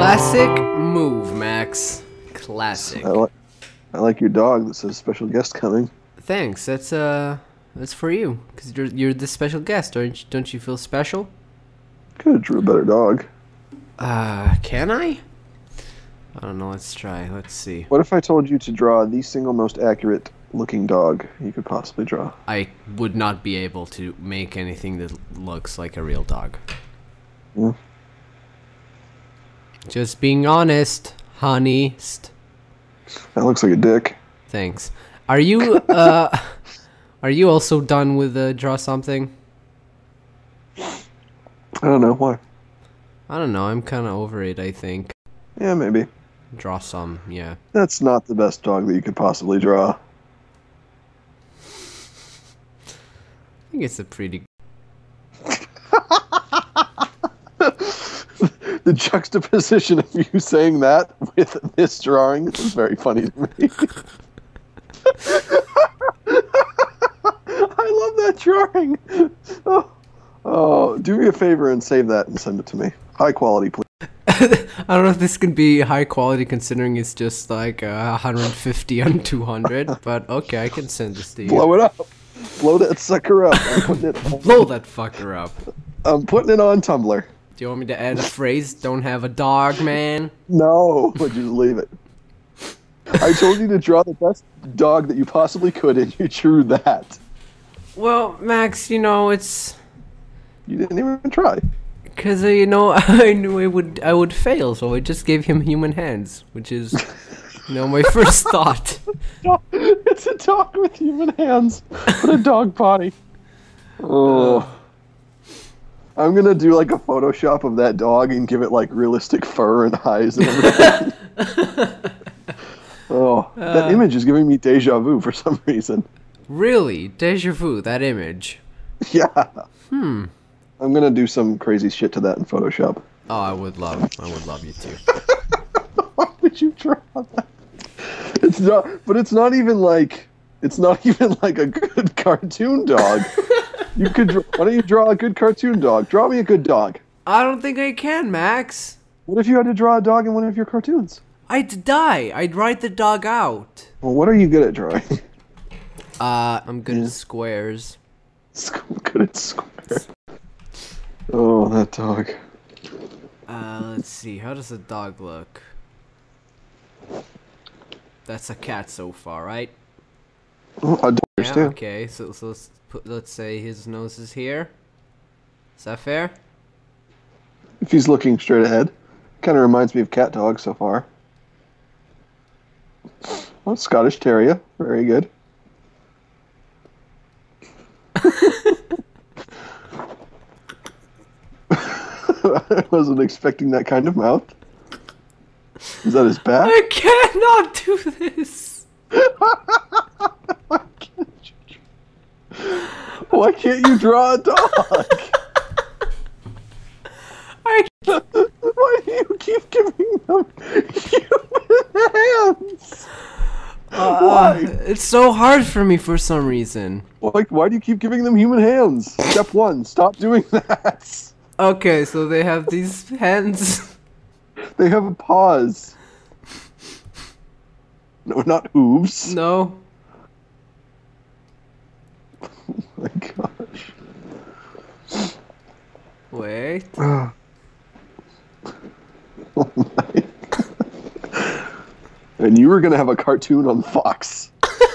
Classic move, Max. Classic. I like your dog that says special guest coming. Thanks. That's for you, cause you're the special guest. Don't you feel special? Could have drew a better dog. Can I? I don't know. Let's try. Let's see. What if I told you to draw the single most accurate looking dog you could possibly draw? I would not be able to make anything that looks like a real dog. Yeah. Just being honest, honest. That looks like a dick. Thanks. Are you are you also done with draw something? I don't know why. I don't know. I'm kind of over it. I think. Yeah, maybe. Draw some. Yeah. That's not the best dog that you could possibly draw. I think it's a pretty. The juxtaposition of you saying that with this drawing is very funny to me. I love that drawing. Oh, do me a favor and save that and send it to me. High quality, please. I don't know if this can be high quality considering it's just like 150 on 200, but okay, I can send this to you. Blow it up. Blow that sucker up. I'm putting it. Blow that fucker up. I'm putting it on Tumblr. Do you want me to add a phrase? Don't have a dog, man. No, but just leave it. I told you to draw the best dog that you possibly could, and you drew that. Well, Max, you know it's You didn't even try. because you know I knew I would fail, so I just gave him human hands, which is my first thought. It's a dog with human hands, but a dog body. Oh. I'm gonna do like a Photoshop of that dog and give it like realistic fur and eyes and everything. Oh, that image is giving me deja vu for some reason. Really, deja vu. That image. Yeah. I'm gonna do some crazy shit to that in Photoshop. Oh, I would love you to. Why would you draw that? It's not even like a good cartoon dog. You could. Why don't you draw a good cartoon dog? Draw me a good dog. I don't think I can, Max. What if you had to draw a dog in one of your cartoons? I'd die. I'd write the dog out. Well, what are you good at drawing? I'm good at squares. Good at squares. Oh, that dog. Let's see. How does a dog look? That's a cat so far, right? Oh, a dog Yeah. too. Okay. So let's say his nose is here. Is that fair? If he's looking straight ahead, kind of reminds me of cat dog so far. Oh, Scottish Terrier, very good. I wasn't expecting that kind of mouth. Is that his back? I cannot do this. Why can't you draw a dog? Why do you keep giving them human hands? Why? It's so hard for me for some reason. Why do you keep giving them human hands? Step one, stop doing that. Okay, so they have these hands. They have paws. No, not hooves. No. Oh my gosh. Wait. Oh my. And you were gonna have a cartoon on Fox.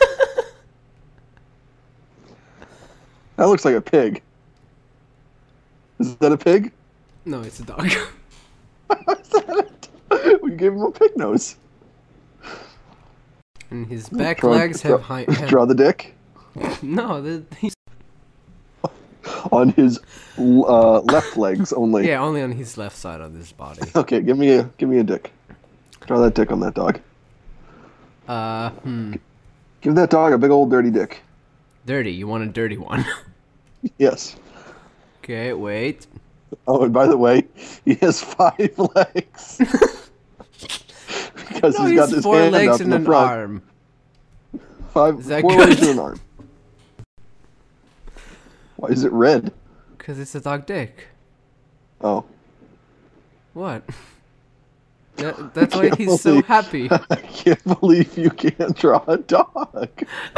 That looks like a pig. Is that a pig? No, it's a dog. We gave him a pig nose. And his back legs have high. Draw the dick No, he's on his left legs only. yeah, only on his left side of his body. Okay, give me a dick. Draw that dick on that dog. Give that dog a big old dirty dick. Dirty. You want a dirty one? Yes. Okay, wait. Oh, and by the way, he has 5 legs. Because No, he's got he's his 4 hand legs up in and the an front. arm. 4 Is that legs good? and an arm. Why is it red? Because it's a dog dick. Oh. What? That's why he's so happy. I can't believe you can't draw a dog.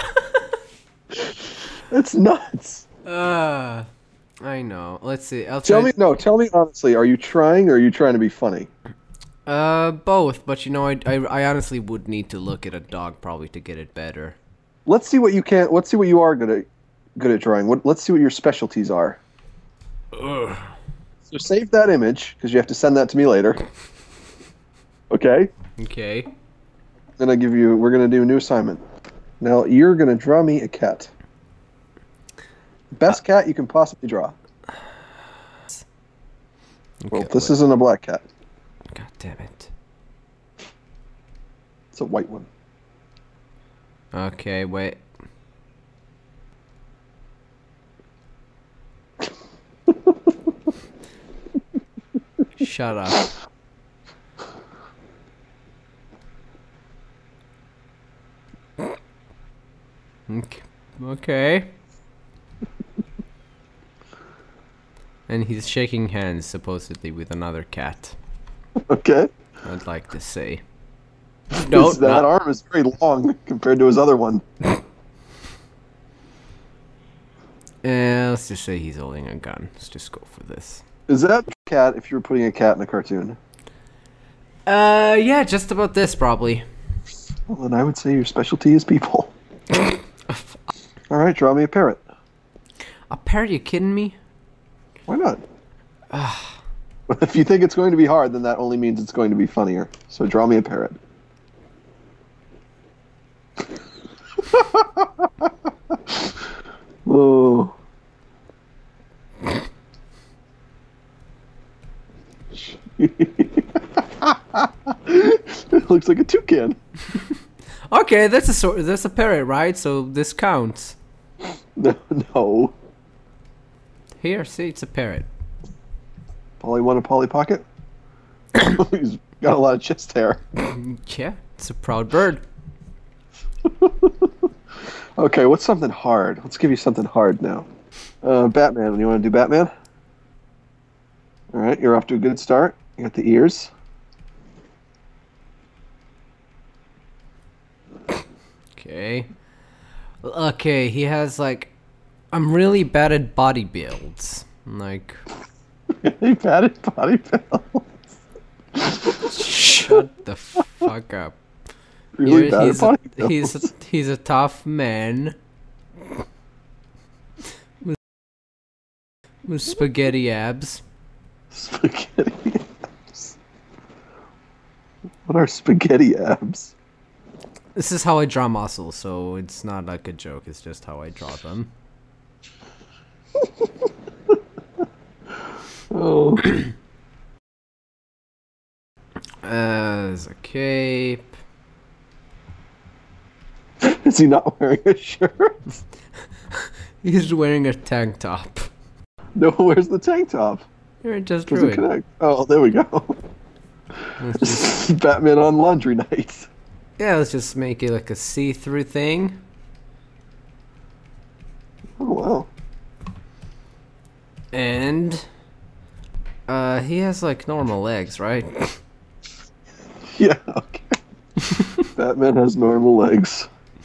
That's nuts. I know. Let's see. Tell me honestly, are you trying or are you trying to be funny? Both, but you know, I honestly would need to look at a dog probably to get it better. Let's see what you can. Let's see what you are good at drawing. Let's see what your specialties are. Ugh. So save that image because you have to send that to me later. Okay. Okay. Then we're gonna do a new assignment. Now you're gonna draw me a cat. Best cat you can possibly draw. Well, this isn't a black cat. God damn it. It's a white one. Okay, wait. Shut up. Okay. And he's shaking hands, supposedly, with another cat. Okay. I'd like to say. No, that arm is very long compared to his other one. Let's just say he's holding a gun. Let's just go for this. Is that a cat if you were putting a cat in a cartoon? Yeah, just about this, probably. Well, then I would say your specialty is people. Alright, draw me a parrot. A parrot? You kidding me? Why not? If you think it's going to be hard, then that only means it's going to be funnier. So draw me a parrot. Oh. It looks like a toucan. Okay, that's a parrot, right? So this counts. No. Here, see, it's a parrot. Polly want a Polly Pocket? He's got a lot of chest hair. Yeah, it's a proud bird. Okay, what's something hard? Let's give you something hard now. Batman. You want to do Batman? All right, you're off to a good start. You got the ears. Okay. Okay, he has like... I'm really bad at body builds. Like... Really bad at body builds. Shut the fuck up. Really bad at body builds. He's a tough man. With spaghetti abs. Spaghetti abs. What are spaghetti abs? This is how I draw muscles, so it's not like a joke, it's just how I draw them. Oh. There's a cape. Is he not wearing a shirt? He's wearing a tank top. No, where's the tank top? Here, it just Does drew it it. connect? Oh, there we go. Batman on laundry night. Yeah, let's just make it like a see-through thing. Oh, wow. And... he has like normal legs, right? Yeah, okay. Batman has normal legs.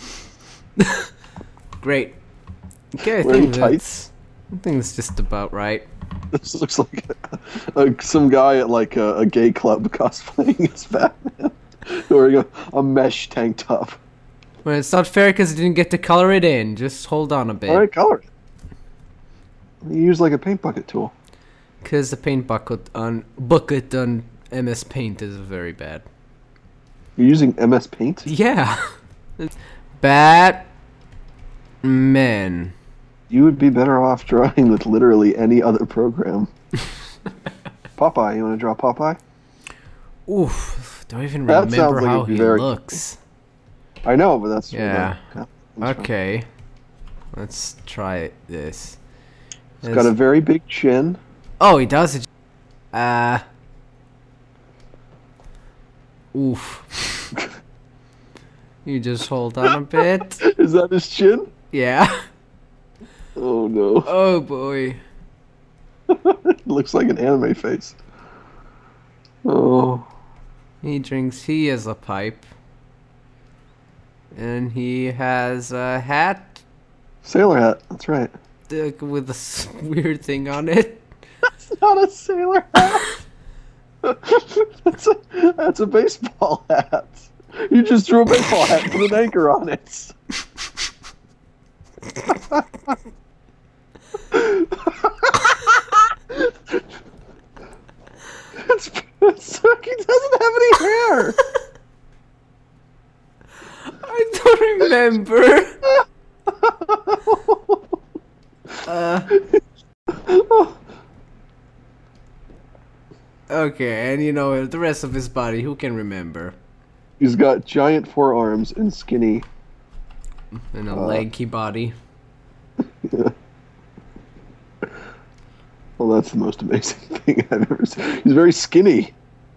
Great. Okay, I Wearing think that's just about right. This looks like some guy at like a gay club cosplaying as Batman. Wearing a mesh tank top. Well, it's not fair because I didn't get to color it in. Just hold on a bit. Alright, color it. You use like a paint bucket tool. Because the paint bucket on MS Paint is very bad. You're using MS Paint? Yeah. Batman. You would be better off drawing with literally any other program. Popeye, you want to draw Popeye? Oof. Don't even That sounds remember like how it'd be he very- looks. I know, but that's Yeah. that's fine. Okay. Let's try this. He's got a very big chin. Oh, he does. Oof. You just hold on a bit. Is that his chin? Yeah. Oh no. Oh boy. It looks like an anime face. Oh. He has a pipe. And he has a hat Sailor hat. That's right. with a weird thing on it. That's not a sailor hat. That's a baseball hat. You just threw a baseball hat with an anchor on it. He doesn't have any hair. I don't remember. Okay, and you know, the rest of his body, who can remember? He's got giant forearms and skinny. And a lanky body. Yeah. Well, that's the most amazing thing I've ever seen. He's very skinny.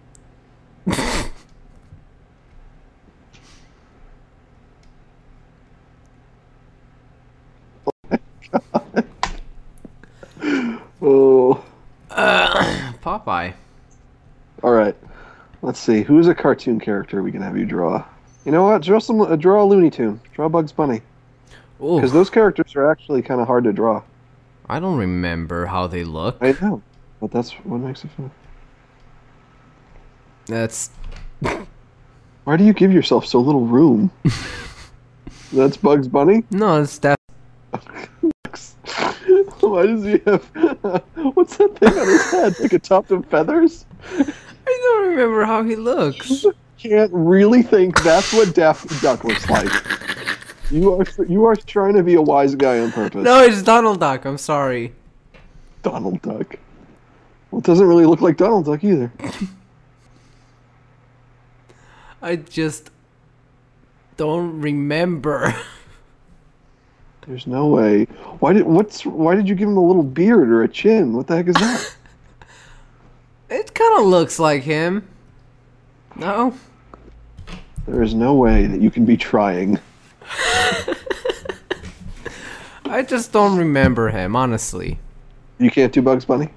Oh. Popeye. All right. Let's see. Who's a cartoon character we can have you draw? You know what? Draw a Looney Tune. Draw Bugs Bunny. Because those characters are actually kind of hard to draw. I don't remember how they look. I know. But that's what makes it fun. That's... Why do you give yourself so little room? That's Bugs Bunny? No, it's that... Why does he have... what's that thing on his head? Like a tuft of feathers? I don't remember how he looks. Can't really think that's what Daffy Duck looks like. You are trying to be a wise guy on purpose. No, it's Donald Duck. I'm sorry. Donald Duck. Well, it doesn't really look like Donald Duck either. I just don't remember. There's no way. Why did you give him a little beard or a chin? What the heck is that? It kind of looks like him. No? There is no way that you can be trying. I just don't remember him, honestly. You can't do Bugs Bunny?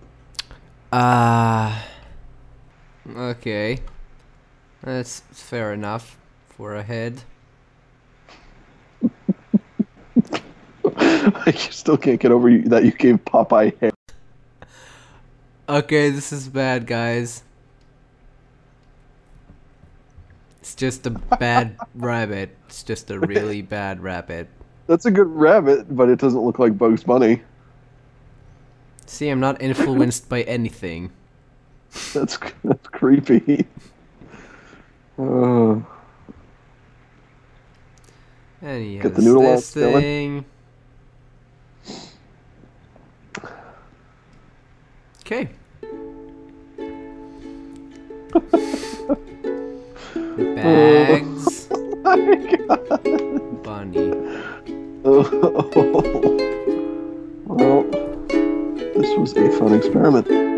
Okay. That's fair enough for a head. I still can't get over that you gave Popeye hair. Okay, this is bad, guys. It's just a bad rabbit. It's just a really bad rabbit. That's a good rabbit, but it doesn't look like Bugs Bunny. See, I'm not influenced by anything. That's creepy. And he Get has the noodle this all spilling. thing. Okay. Bags. Oh my God. Bunny. Oh. Well, this was a fun experiment.